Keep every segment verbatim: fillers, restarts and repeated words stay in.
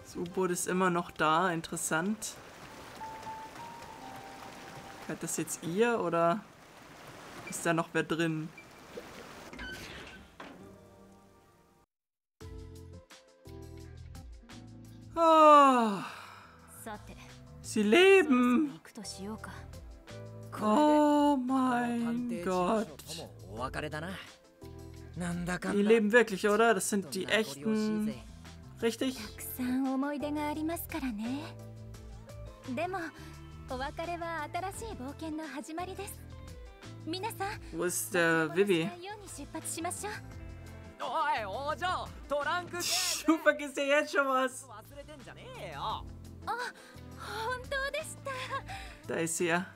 Das U-Boot ist immer noch da. Interessant. Hört das jetzt ihr oder ist da noch wer drin? Oh. Sie leben. Oh mein Gott. Die leben wirklich, oder? Das sind die echten... Richtig? Wo ist der Vivi? Du vergisst ja jetzt schon was. Da ist sie ja.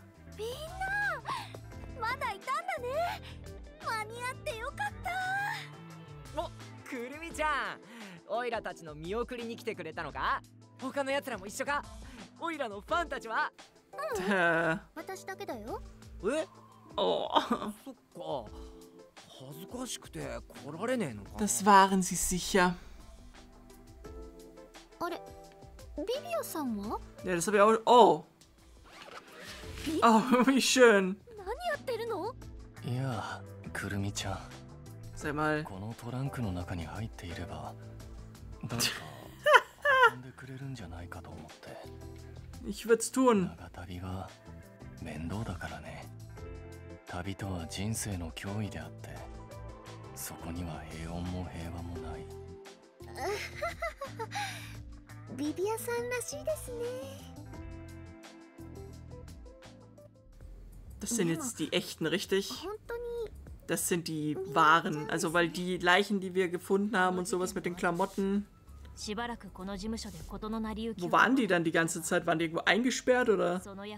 Oh, Kurumi-chan. オイラたちの見送りに来てくれたのか？他の奴らも一緒か？オイラのファンたちは？ 私だけだよ。 え？ Oh. そっか。恥ずかしくて来られねえのか。 Das waren sie sicher. あれ、ビビアさんは？ Ja, das habe ich auch. Oh. Oh, wie schön. 何やってるの？ いや、くるみちゃん。 Sag mal. このトランクの中に入っていれば、誰か運んでくれるんじゃないかと思って。 Ich würd's tun. 長旅は面倒だからね。旅とは人生の脅威であって、そこには平穏も平和もない。 ビビアさんらしいですね。 Das sind jetzt die echten, richtig? 本当に Das sind die wahren. Also, weil die Leichen, die wir gefunden haben und sowas mit den Klamotten. Wo waren die dann die ganze Zeit? Waren die irgendwo eingesperrt oder?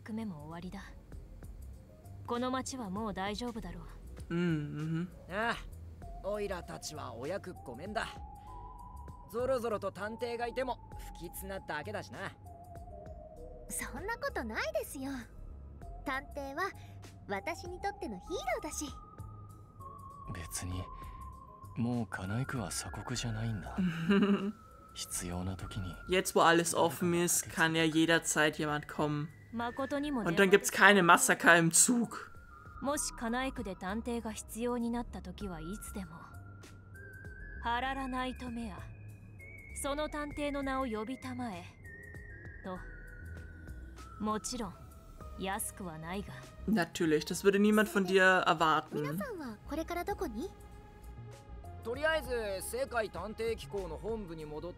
Mhm. オイラたちはお役ごめんだ。ぞろぞろと探偵がいても不吉なだけだしな。 そんなことないですよ。探偵は私にとってのヒーローだし。 別にもうカナイクは鎖国じゃないんだ。必要な時に。 Jetzt, wo alles offen ist, kann ja jederzeit jemand kommen. Und dann gibt's keine Massaker im Zug. もしカナイクで探偵が必要になった時はいつでも。ハララナイトメア。その探偵の名を呼びたまえ。と。もちろん安くはないが。 Natürlich, das würde niemand von dir erwarten. 皆さんはこれからどこに？ とりあえず世界探偵機構の本部に戻って、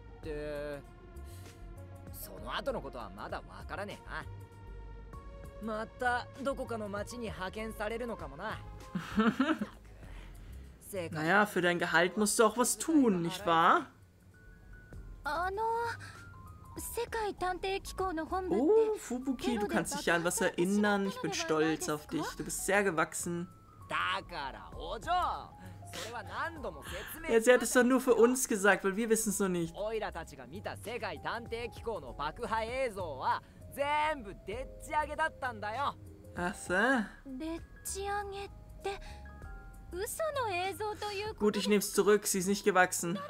その後のことはまだわからねえな。またどこかの町に派遣されるのかもな。 Naja, für dein Gehalt musst du auch was tun, nicht wahr? あの Oh, Fubuki, du kannst dich ja an was erinnern. Ich bin stolz auf dich. Du bist sehr gewachsen. Ja, sie hat es doch nur für uns gesagt, weil wir wissen es noch nicht. Ach so. Gut, ich nehme es zurück. Sie ist nicht gewachsen.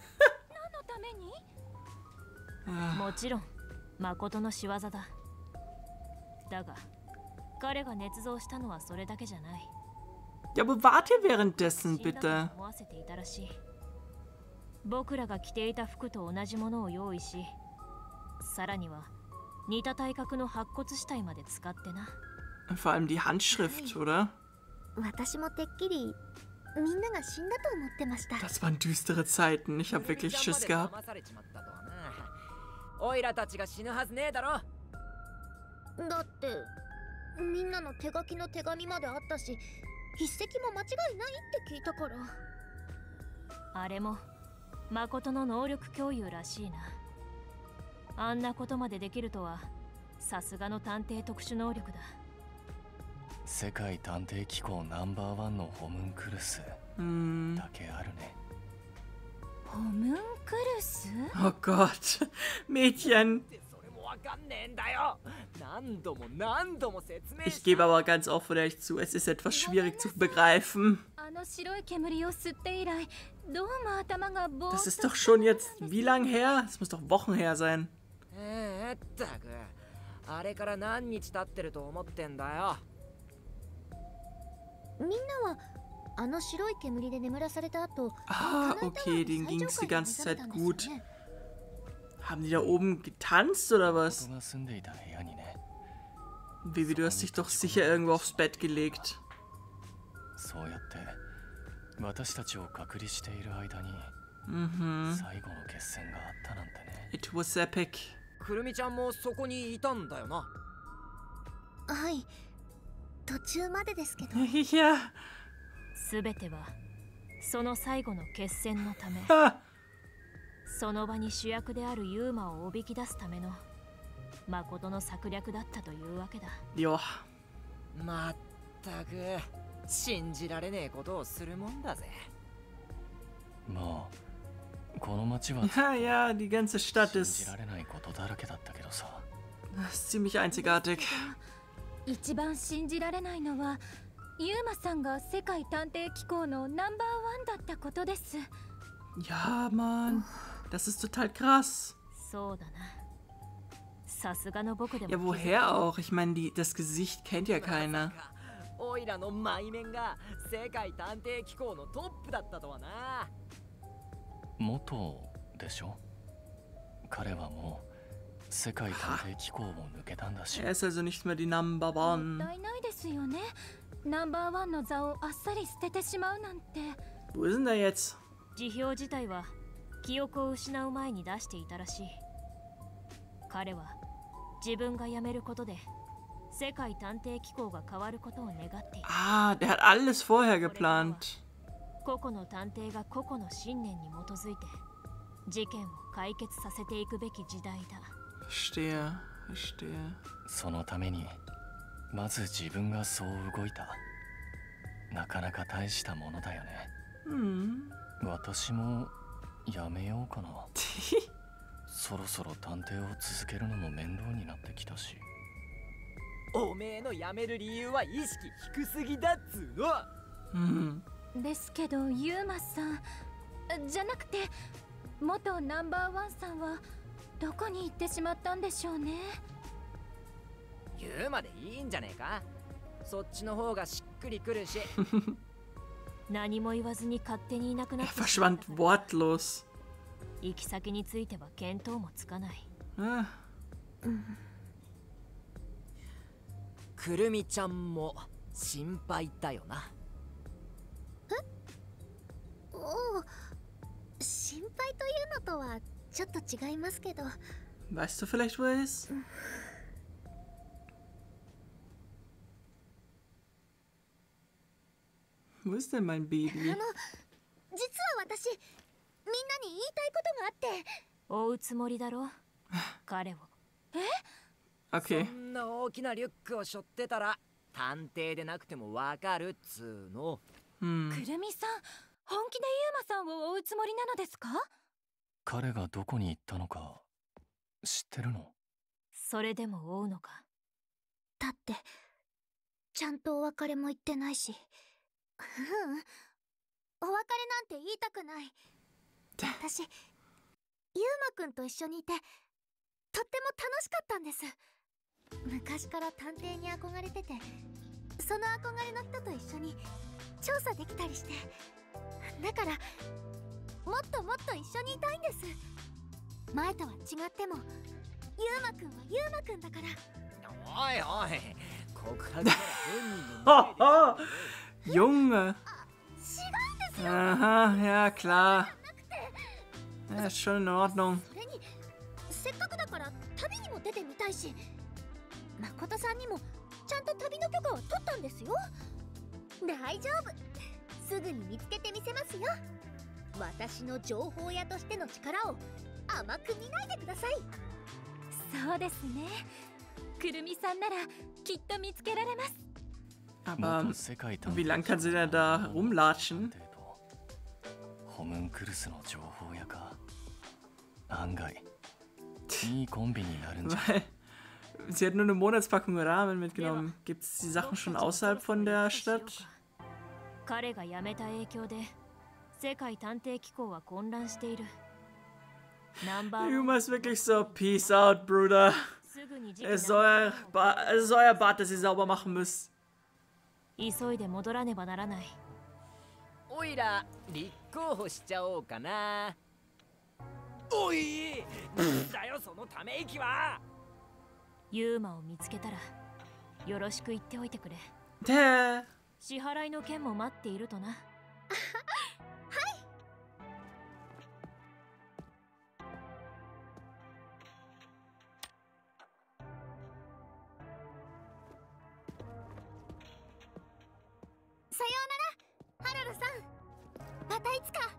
もちろん誠の仕業だ。だが彼が捏造したのはそれだけじゃない。 Ja, aber warte währenddessen, bitte. 僕らが着ていた服と同じものを用意し、さらには似た体格の白骨死体まで使ってな。 Vor allem die Handschrift, oder? 私もてっきりみんなが死んだと思ってました。 Das waren düstere Zeiten. Ich habe wirklich Schiss gehabt. オイラたちが死ぬはずねえだろ。 だってみんなの手書きの手紙まであったし、筆跡も間違いないって聞いたから。 あれも誠の能力共有らしいな。あんなことまでできるとはさすがの探偵特殊能力だ。 世界探偵機構ナンバーワンのホムンクルスだけあるね。 Oh Gott, Mädchen. Ich gebe aber ganz offen ehrlich zu, es ist etwas schwierig zu begreifen. Das ist doch schon jetzt wie lang her? Das muss doch Wochen her sein. えーったくあれから何日経ってると思ってんだよ。 みんなはあの白い煙で眠らされた後、 Ah, okay, denen ging es die ganze Zeit gut. Haben die da oben getanzt oder was? 僕が住んでいた部屋にね。 Bibi, du hast dich doch sicher irgendwo aufs Bett gelegt. そうやって私たちを隔離している間に Mhm. 最後の決戦があったなんてね。 It was epic. くるみちゃんもそこにいたんだよな。 はい、途中までですけど。 Ja. すべてはその最後の決戦のため、 Ha. その場に主役であるユーマをおびき出すための誠の策略だったというわけだ。 Jo. まったく信じられねえことをするもんだぜ。 まあこの町は Ja, ja, die ganze Stadt 信 ist, じられないことだらけだったけどさ。 ist ziemlich einzigartig. 一番信じられないのはユーマさんが世界探偵機構のナンバーワンだったことです。 Ja, Mann. Das ist total krass. そうだな。さすがの僕でも。 Ja, woher auch? Ich meine, die, das Gesicht kennt ja keiner. オイラの前面が世界探偵機構のトップだったとはな。 元でしょ。彼はもう世界探偵機構を抜けたんだし。 Er ist also nicht mehr die Number も One. ったいないですよね。ナンバーワンの座をあっさり捨ててしまうなんて。 Wo ist denn der jetzt? 辞表自体は記憶を失う前に出していたらしい。彼は自分が辞めることで世界探偵機構が変わることを願っている。 Ah, der hat alles vorher geplant. 個々の探偵が個々の信念に基づいて事件を解決させていくべき時代だ。 Verstehe, verstehe. そのためにまず自分がそう動いた。なかなか大したものだよね。 Hm. 私もやめようかな。そろそろ探偵を続けるのも面倒になってきたし。 おめえの辞める理由は意識低すぎだっつうの。 Hm. ですけどユーマさんじゃなくて元ナンバーワンさんはどこに行ってしまったんでしょうね。 言うまでいいんじゃねえか。そっちの方がしっくりくるし。 何も言わずに勝手にいなくなっ Er て verschwand wortlos. 行き先については見当もつかない。 Ah. くるみちゃんも心配だよな。 おお、心配というのとはちょっと違いますけど。 Weißt du vielleicht, wo er ist? Wo ist denn mein あ Baby? の、実は私、みんなに言いたいことがあって。 追うつもりだろ彼を。 Okay. そんな大きなリュックを背負ってたら探偵でなくてもわかるっつーの。 Hm. くるみさん、本気でユーマさんを追うつもりなのですか？ 彼がどこに行ったのか知ってるの？ それでも追うのか？ だってちゃんとお別れも言ってないし。ううん、お別れなんて言いたくない。私ユーマくんと一緒にいてとっても楽しかったんです。昔から探偵に憧れてて、その憧れの人と一緒に調査できたりして、だからもっともっと一緒にいたいんです。前とは違ってもユーマくんはユーマくんだから。 おいおい、告白から本人の前で Junge. 違うんですよ。 Aha, ja klar. Ja, ist schon in Ordnung. それにせっかくだから旅にも出てみたいし、誠さんにもちゃんと旅の許可を取ったんですよ。大丈夫、すぐに見つけてみせますよ。私の情報屋としての力を甘く見ないでください。 そうですね。くるみさんならきっと見つけられます。 Aber 元世界探偵 wie lang kann sie denn da rumlatschen? ホムンクルスの情報屋か。案外いいコンビになるんじゃ。 Weil sie hat nur eine Monatspackung Ramen mitgenommen. Gibt es die Sachen schon außerhalb von der Stadt? 彼が辞めた影響で世界探偵機構は混乱している。ナンバー You must wirklich so, peace out, Bruder. Es ist euer, ba es ist euer Bad, das ihr sauber machen müsst. 急いで戻らねばならない。 おいら立候補しちゃおうかな。おいだよそのため息は。 ユーマを見つけたらよろしく言っておいてくれ。 で支払いの件も待っているとな。はい。 さようなら、ハラルさん。またいつか。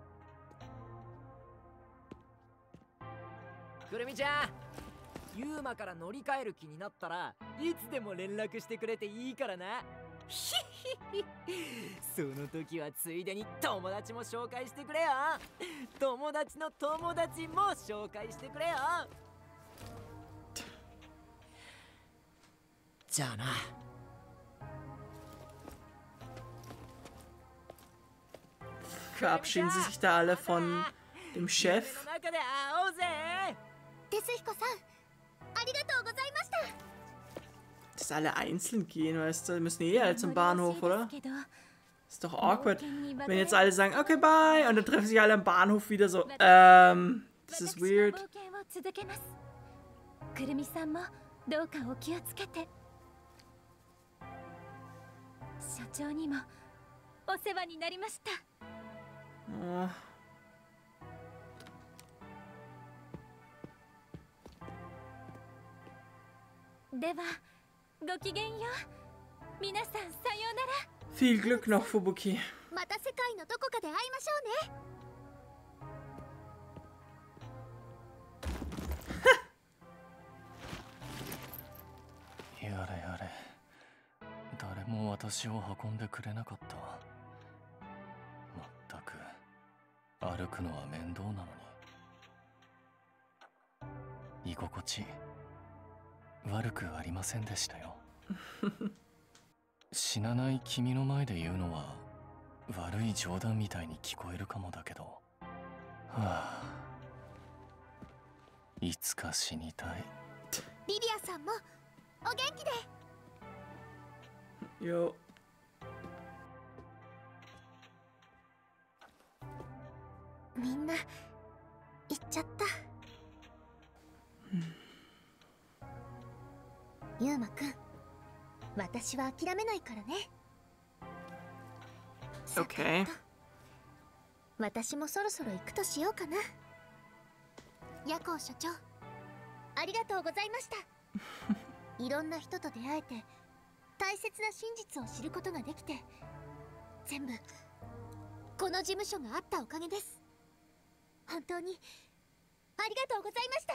くるみちゃん、ユーマから乗り換える気になったらいつでも連絡してくれていいからな。ひひひ。その時はついでに友達も紹介してくれよ。友達の友達も紹介してくれよ。じゃあな。 verabschieden sie sich da alle von dem Chef. デスヒコさん、ありがとうございました。 Dass alle einzeln gehen, weißt du? Die müssen eh alle zum Bahnhof, oder? Ist doch awkward, wenn jetzt alle sagen, okay, bye, und dann treffen sich alle am Bahnhof wieder so, ähm, das ist weird. くるみさんもどうかお気をつけて。社長にもお世話になりました。 Oh. では、ごきげんよう。皆さんさようなら。 Viel Glück noch, Fubuki. また世界のどこかで会いましょうね。 やれやれ、誰も私を運んでくれなかった。まったく歩くのは面倒なのに。居心地悪くありませんでしたよ。死なない君の前で言うのは悪い冗談みたいに聞こえるかもだけど、はあ、いつか死にたい。 リリアさんもお元気で。 よ。 みんな行っちゃった。ユーマくん、私は諦めないからね。 Okay. 私もそろそろ行くとしようかな。夜行所長、ありがとうございました。いろんな人と出会えて大切な真実を知ることができて、全部この事務所があったおかげです。本当にありがとうございました。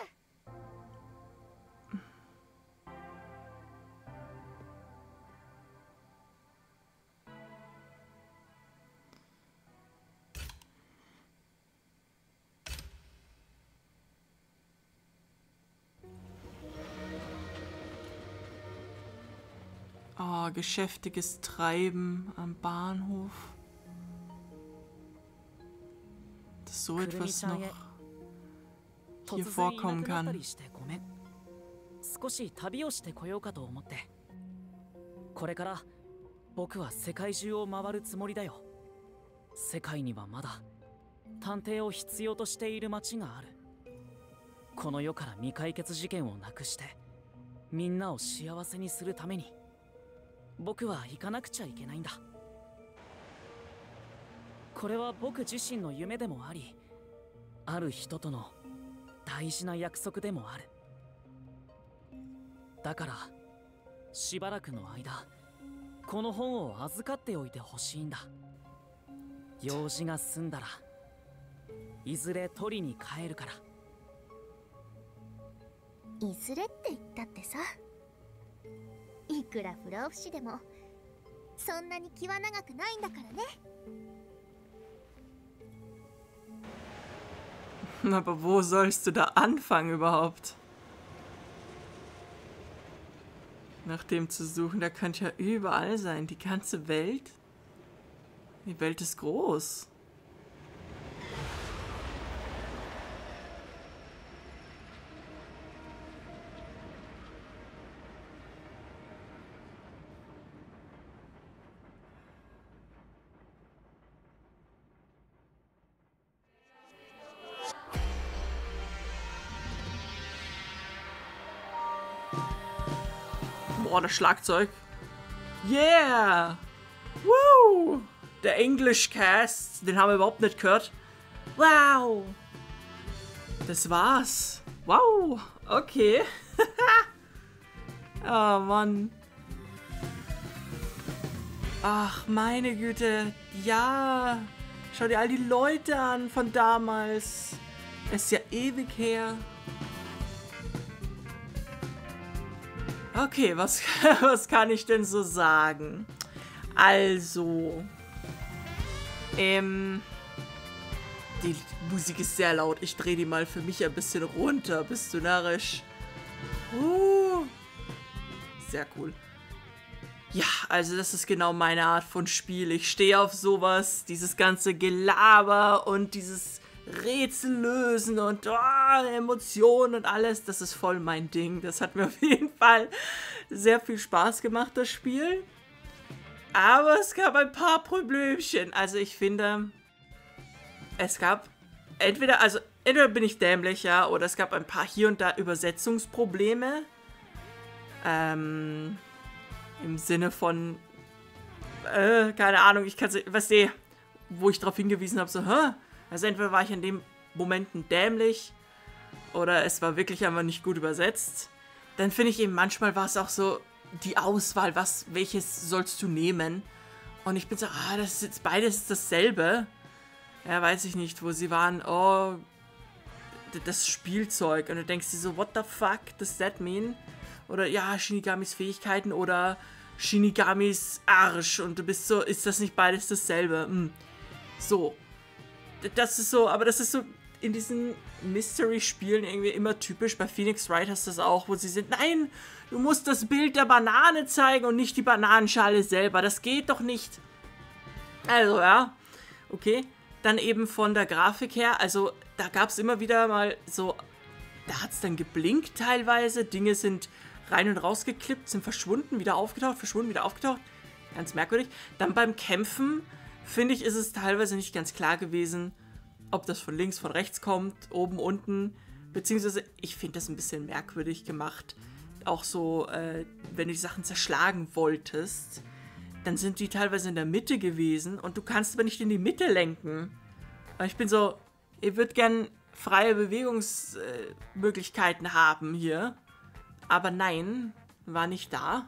Oh, geschäftiges Treiben am Bahnhof. Dass so etwas noch hier vorkommen kann. 少し旅をしてこようかと思って。これから僕は世界中を回るつもりだよ。世界にはまだ探偵を必要としている街がある。この世から未解決事件をなくしてみんなを幸せにするために僕は行かなくちゃいけないんだ。これは僕自身の夢でもあり、ある人との大事な約束でもある。だからしばらくの間この本を預かっておいてほしいんだ。用事が済んだらいずれ取りに帰るから。 いずれって言ったってさ、いくら不老不死でもそんなに気は長くないんだからね。 Aber wo sollst du da anfangen überhaupt? Nach dem zu suchen, der könnte ja überall sein. Die ganze Welt? Die Welt ist groß. Boah, das Schlagzeug. Yeah! Woo! Der English Cast, den haben wir überhaupt nicht gehört. Wow! Das war's. Wow! Okay. Oh Mann. Ach, meine Güte. Ja. Schau dir all die Leute an von damals. Es ist ja ewig her. Okay, was, was kann ich denn so sagen? Also, ähm, die Musik ist sehr laut. Ich drehe die mal für mich ein bisschen runter. Bist du narrisch? Uh, sehr cool. Ja, also das ist genau meine Art von Spiel. Ich stehe auf sowas, dieses ganze Gelaber und dieses Rätsel lösen und oh, Emotionen und alles, das ist voll mein Ding. Das hat mir auf jeden Fall sehr viel Spaß gemacht, das Spiel. Aber es gab ein paar Problemchen. Also ich finde, es gab entweder, also entweder bin ich dämlich, ja, oder es gab ein paar hier und da Übersetzungsprobleme. Ähm, im Sinne von, äh, keine Ahnung, ich kann es, was sehe, wo ich darauf hingewiesen habe, so, hä? Also entweder war ich in dem Momenten dämlich oder es war wirklich einfach nicht gut übersetzt. Dann finde ich eben, manchmal war es auch so die Auswahl, was, welches sollst du nehmen? Und ich bin so, ah, das ist jetzt beides dasselbe. Ja, weiß ich nicht, wo sie waren, oh, das Spielzeug. Und du denkst dir so, what the fuck does that mean? Oder ja, Shinigamis Fähigkeiten oder Shinigamis Arsch. Und du bist so, ist das nicht beides dasselbe? Hm. So. Das ist so, aber das ist so in diesen Mystery-Spielen irgendwie immer typisch. Bei Phoenix Wright hast du das auch, wo sie sind, nein, du musst das Bild der Banane zeigen und nicht die Bananenschale selber. Das geht doch nicht. Also, ja. Okay. Dann eben von der Grafik her, also da gab es immer wieder mal so, da hat es dann geblinkt teilweise. Dinge sind rein und raus geklippt, sind verschwunden, wieder aufgetaucht, verschwunden, wieder aufgetaucht. Ganz merkwürdig. Dann beim Kämpfen, finde ich, ist es teilweise nicht ganz klar gewesen, ob das von links, von rechts kommt, oben, unten. Beziehungsweise, ich finde das ein bisschen merkwürdig gemacht. Auch so, äh, wenn du die Sachen zerschlagen wolltest, dann sind die teilweise in der Mitte gewesen und du kannst aber nicht in die Mitte lenken. Und ich bin so, ihr würdet gern freie Bewegungsmöglichkeiten äh, haben hier. Aber nein, war nicht da.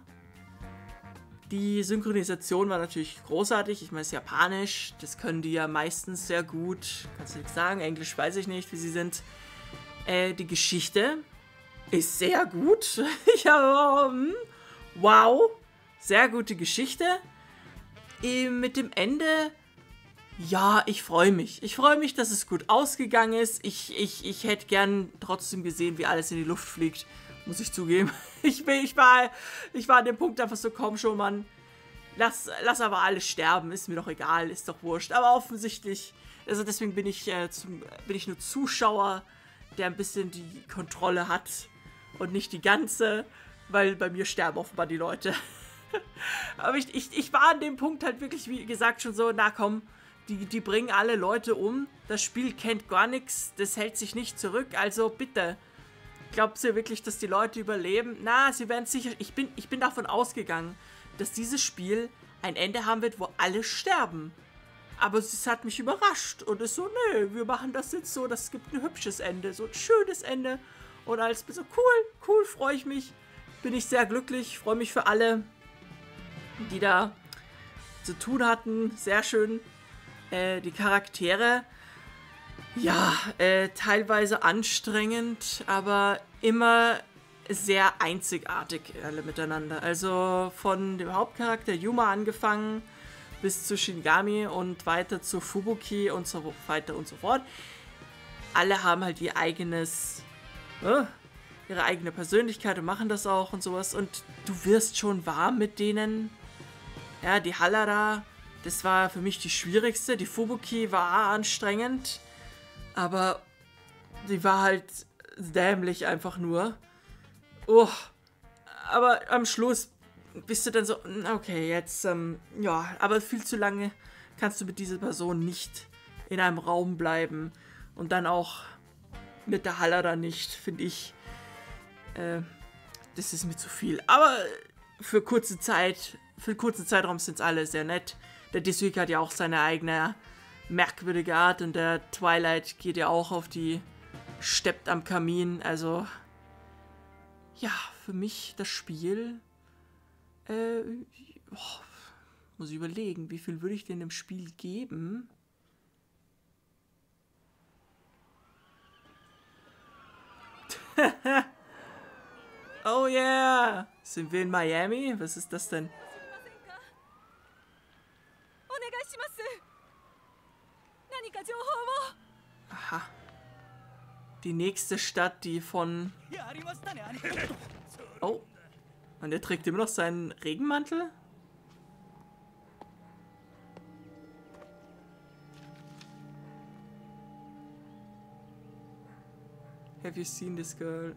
Die Synchronisation war natürlich großartig. Ich meine, es ist japanisch. Das können die ja meistens sehr gut. Kannst du nichts sagen. Englisch weiß ich nicht, wie sie sind. Äh, die Geschichte ist sehr gut. Ich habe, hm, wow. Sehr gute Geschichte. Äh, mit dem Ende, ja, ich freue mich. Ich freue mich, dass es gut ausgegangen ist. Ich, ich, ich hätte gern trotzdem gesehen, wie alles in die Luft fliegt. Muss ich zugeben. Ich, bin, ich, war, ich war an dem Punkt einfach so, komm schon, Mann. Lass, lass aber alles sterben. Ist mir doch egal, ist doch wurscht. Aber offensichtlich, also deswegen bin ich, äh, zum, bin ich nur Zuschauer, der ein bisschen die Kontrolle hat. Und nicht die ganze, weil bei mir sterben offenbar die Leute. Aber ich, ich, ich war an dem Punkt halt wirklich, wie gesagt, schon so, na komm, die, die bringen alle Leute um. Das Spiel kennt gar nichts, das hält sich nicht zurück, also bitte. Glaubt ihr wirklich, dass die Leute überleben? Na, sie werden sicher, ich bin, ich bin davon ausgegangen, dass dieses Spiel ein Ende haben wird, wo alle sterben. Aber es hat mich überrascht und ist so, nö, wir machen das jetzt so, das gibt ein hübsches Ende, so ein schönes Ende. Und alles bin so, cool, cool, freue ich mich. Bin ich sehr glücklich, freue mich für alle, die da zu tun hatten. Sehr schön. Äh, die Charaktere, ja, äh, teilweise anstrengend, aber immer sehr einzigartig alle miteinander. Also von dem Hauptcharakter Yuma angefangen bis zu Shinigami und weiter zu Fubuki und so weiter und so fort. Alle haben halt ihr eigenes, äh, ihre eigene Persönlichkeit und machen das auch und sowas. Und du wirst schon warm mit denen. Ja, die Hallara, Das war für mich die schwierigste. Die Fubuki war anstrengend, aber die war halt dämlich einfach nur. Oh, aber am Schluss bist du dann so, okay, jetzt, ähm, ja, aber viel zu lange kannst du mit dieser Person nicht in einem Raum bleiben. Und dann auch mit der Hallera nicht, finde ich. Äh, das ist mir zu viel. Aber für kurze Zeit, für kurzen Zeitraum sind es alle sehr nett. Der Desuki hat ja auch seine eigene merkwürdige Art und der Twilight geht ja auch auf die, steppt am Kamin. Also, ja, für mich das Spiel, äh, oh, muss ich überlegen, wie viel würde ich denn dem Spiel geben? Oh yeah! Sind wir in Miami? Was ist das denn? Aha. Die nächste Stadt, die von... Oh. Und er trägt immer noch seinen Regenmantel? Have you seen this girl?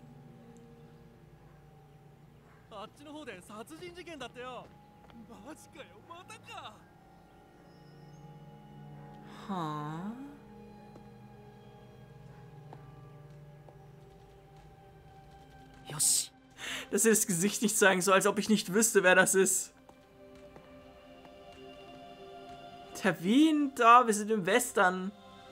Huh. Yoshi. Dass sie das Gesicht nicht zeigen, so als ob ich nicht wüsste, wer das ist. Terwin, da, wir sind im Western.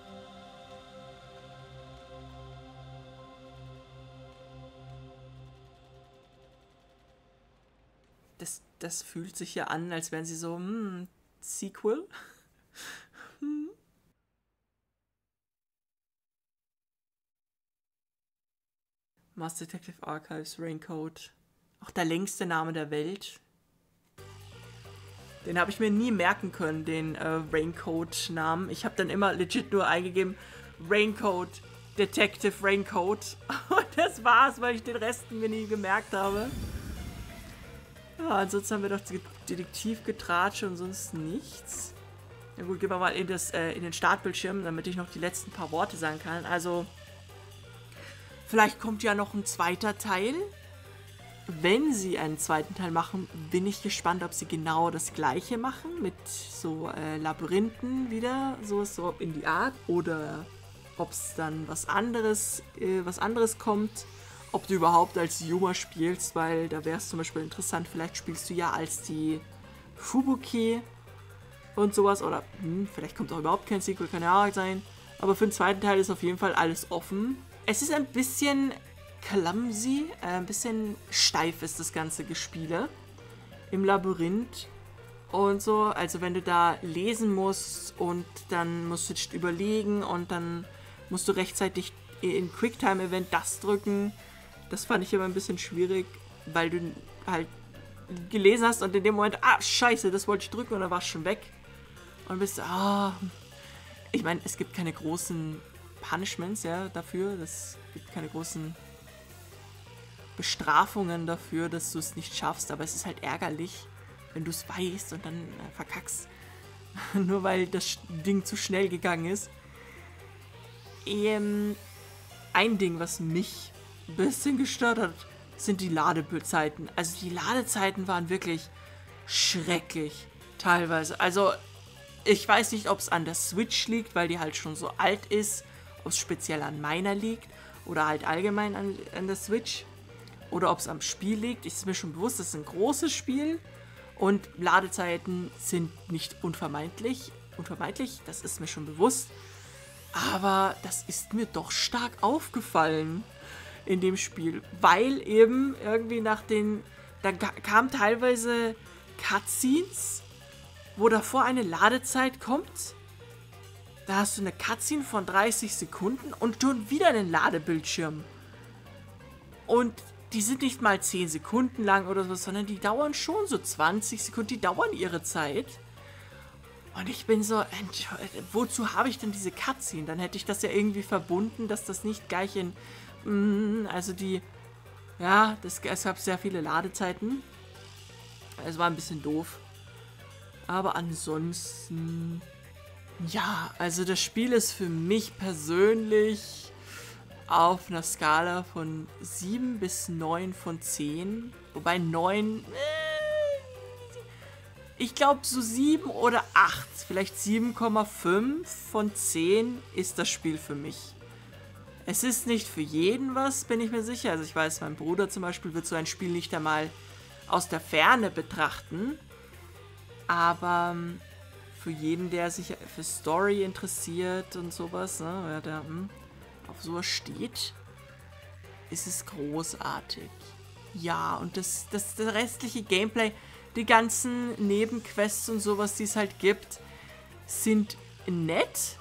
Das, das fühlt sich ja an, als wären sie so, hm, Sequel? hm. Master Detective Archives, Raincoat. Auch der längste Name der Welt. Den habe ich mir nie merken können, den äh, Raincoat-Namen. Ich habe dann immer legit nur eingegeben, Raincoat, Detective Raincoat. Und das war's, weil ich den Rest mir nie gemerkt habe. Ja, ansonsten haben wir doch Detektivgetratsche und sonst nichts. Na gut, gehen wir mal in, das, äh, in den Startbildschirm, damit ich noch die letzten paar Worte sagen kann. Also, vielleicht kommt ja noch ein zweiter Teil. Wenn sie einen zweiten Teil machen, bin ich gespannt, ob sie genau das gleiche machen. Mit so äh, Labyrinthen wieder, so, so in die Art. Oder ob es dann was anderes, äh, was anderes kommt. Ob du überhaupt als Yuma spielst, weil da wäre es zum Beispiel interessant, vielleicht spielst du ja als die Fubuki und sowas. Oder hm, vielleicht kommt auch überhaupt kein Sequel, kann ja auch sein. Aber für den zweiten Teil ist auf jeden Fall alles offen. Es ist ein bisschen clumsy, äh, ein bisschen steif ist das ganze Gespiele im Labyrinth und so. Also wenn du da lesen musst und dann musst du überlegen und dann musst du rechtzeitig in Quicktime-Event das drücken. Das fand ich immer ein bisschen schwierig, weil du halt gelesen hast und in dem Moment, ah, scheiße, das wollte ich drücken und dann war es schon weg. Und bist, ah, ich meine, es gibt keine großen Punishments, ja, dafür. Es gibt keine großen Bestrafungen dafür, dass du es nicht schaffst, aber es ist halt ärgerlich, wenn du es weißt und dann äh, verkackst. Nur weil das Ding zu schnell gegangen ist. Ähm, ein Ding, was mich ein bisschen gestört hat, sind die Ladezeiten. Also die Ladezeiten waren wirklich schrecklich, teilweise. Also ich weiß nicht, ob es an der Switch liegt, weil die halt schon so alt ist, ob es speziell an meiner liegt oder halt allgemein an, an der Switch oder ob es am Spiel liegt. Ich ist mir schon bewusst, das ist ein großes Spiel und Ladezeiten sind nicht unvermeidlich. Unvermeidlich, das ist mir schon bewusst. Aber das ist mir doch stark aufgefallen in dem Spiel, weil eben irgendwie nach den, da kamen teilweise Cutscenes, wo davor eine Ladezeit kommt. Da hast du eine Cutscene von dreißig Sekunden und schon wieder einen Ladebildschirm. Und die sind nicht mal zehn Sekunden lang oder so, sondern die dauern schon so zwanzig Sekunden, die dauern ihre Zeit. Und ich bin so, wozu habe ich denn diese Cutscene? Dann hätte ich das ja irgendwie verbunden, dass das nicht gleich in, mm, also die, ja, das, es gab sehr viele Ladezeiten. Es war ein bisschen doof. Aber ansonsten... Ja, also das Spiel ist für mich persönlich auf einer Skala von sieben bis neun von zehn. Wobei neun... Äh, ich glaube so sieben oder acht, vielleicht sieben Komma fünf von zehn ist das Spiel für mich. Es ist nicht für jeden was, bin ich mir sicher. Also ich weiß, mein Bruder zum Beispiel wird so ein Spiel nicht einmal aus der Ferne betrachten. Aber für jeden, der sich für Story interessiert und sowas, ne, wer da hm, auf sowas steht, ist es großartig. Ja, und das, das, das restliche Gameplay, die ganzen Nebenquests und sowas, die es halt gibt, sind nett.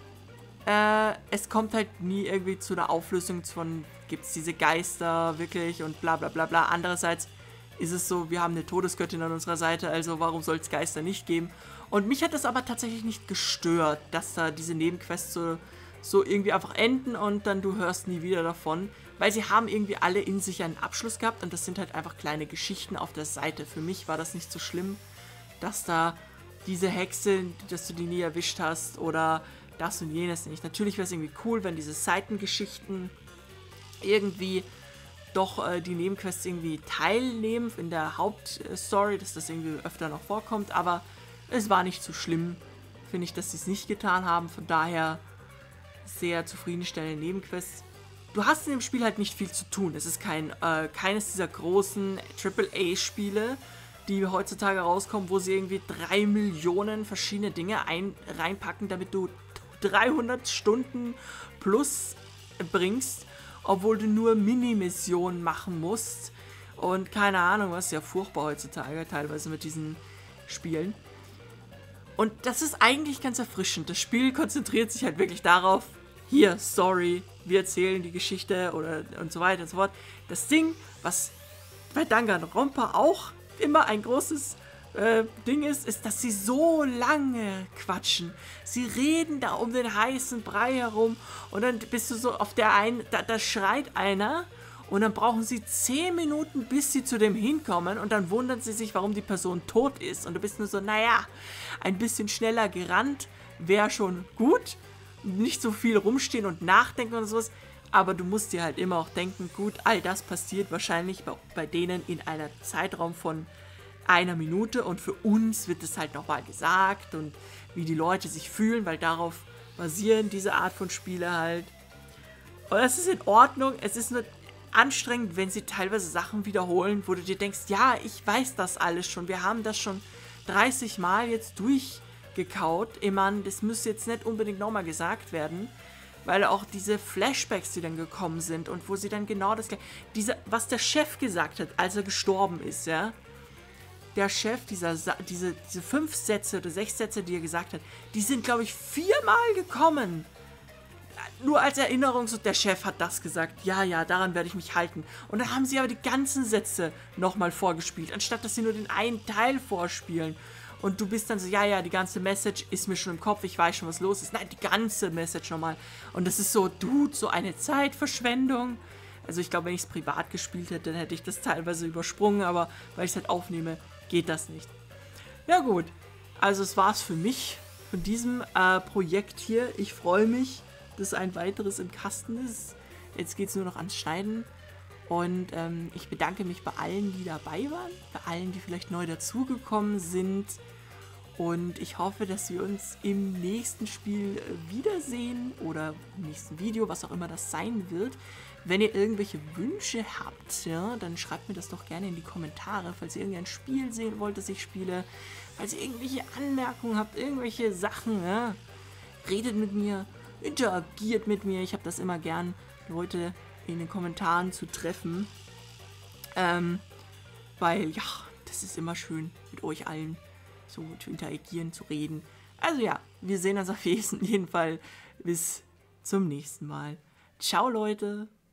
Äh, es kommt halt nie irgendwie zu einer Auflösung von, gibt es diese Geister wirklich und bla bla bla bla. Andererseits ist es so, wir haben eine Todesgöttin an unserer Seite, also warum soll es Geister nicht geben? Und mich hat das aber tatsächlich nicht gestört, dass da diese Nebenquests so, so irgendwie einfach enden und dann du hörst nie wieder davon, weil sie haben irgendwie alle in sich einen Abschluss gehabt und das sind halt einfach kleine Geschichten auf der Seite. Für mich war das nicht so schlimm, dass da diese Hexe, dass du die nie erwischt hast oder das und jenes nicht. Natürlich wäre es irgendwie cool, wenn diese Seitengeschichten irgendwie doch äh, die Nebenquests irgendwie teilnehmen in der Hauptstory, dass das irgendwie öfter noch vorkommt, aber es war nicht so schlimm, finde ich, dass sie es nicht getan haben, von daher sehr zufriedenstellende Nebenquests. Du hast in dem Spiel halt nicht viel zu tun, es ist kein, äh, keines dieser großen Triple A Spiele, die heutzutage rauskommen, wo sie irgendwie drei Millionen verschiedene Dinge ein reinpacken, damit du dreihundert Stunden plus bringst, obwohl du nur Mini-Missionen machen musst. Und keine Ahnung, was ist ja furchtbar heutzutage, teilweise mit diesen Spielen. Und das ist eigentlich ganz erfrischend. Das Spiel konzentriert sich halt wirklich darauf, hier, Story, wir erzählen die Geschichte oder und so weiter und so fort. Das Ding, was bei Danganronpa auch immer ein großes äh, Ding ist, ist, dass sie so lange quatschen. Sie reden da um den heißen Brei herum und dann bist du so auf der einen, da, da schreit einer und dann brauchen sie zehn Minuten, bis sie zu dem hinkommen und dann wundern sie sich, warum die Person tot ist und du bist nur so, naja, ein bisschen schneller gerannt wäre schon gut, nicht so viel rumstehen und nachdenken oder sowas, aber du musst dir halt immer auch denken, gut, all das passiert wahrscheinlich bei, bei denen in einem Zeitraum von einer Minute und für uns wird es halt nochmal gesagt und wie die Leute sich fühlen, weil darauf basieren diese Art von Spiele halt. Und das ist in Ordnung, es ist nur anstrengend, wenn sie teilweise Sachen wiederholen, wo du dir denkst, ja, ich weiß das alles schon, wir haben das schon dreißig Mal jetzt durchgekaut, ich meine, das müsste jetzt nicht unbedingt nochmal gesagt werden, weil auch diese Flashbacks, die dann gekommen sind und wo sie dann genau das, diese, was der Chef gesagt hat, als er gestorben ist, ja, der Chef, dieser, diese, diese fünf Sätze oder sechs Sätze, die er gesagt hat, die sind, glaube ich, viermal gekommen. Nur als Erinnerung, so der Chef hat das gesagt. Ja, ja, daran werde ich mich halten. Und dann haben sie aber die ganzen Sätze nochmal vorgespielt, anstatt dass sie nur den einen Teil vorspielen. Und du bist dann so, ja, ja, die ganze Message ist mir schon im Kopf, ich weiß schon, was los ist. Nein, die ganze Message nochmal. Und das ist so, dude, so eine Zeitverschwendung. Also ich glaube, wenn ich es privat gespielt hätte, dann hätte ich das teilweise übersprungen, aber weil ich es halt aufnehme, geht das nicht. Ja gut, also es war's für mich von diesem äh, Projekt hier. Ich freue mich, dass ein weiteres im Kasten ist. Jetzt geht es nur noch ans Schneiden. Und ähm, ich bedanke mich bei allen, die dabei waren, bei allen, die vielleicht neu dazugekommen sind. Und ich hoffe, dass wir uns im nächsten Spiel wiedersehen oder im nächsten Video, was auch immer das sein wird. Wenn ihr irgendwelche Wünsche habt, ja, dann schreibt mir das doch gerne in die Kommentare, falls ihr irgendein Spiel sehen wollt, das ich spiele. Falls ihr irgendwelche Anmerkungen habt, irgendwelche Sachen, ja, redet mit mir, interagiert mit mir. Ich habe das immer gern, Leute in den Kommentaren zu treffen. Ähm, weil, ja, das ist immer schön, mit euch allen so zu interagieren, zu reden. Also ja, wir sehen uns auf jeden Fall bis zum nächsten Mal. Ciao, Leute!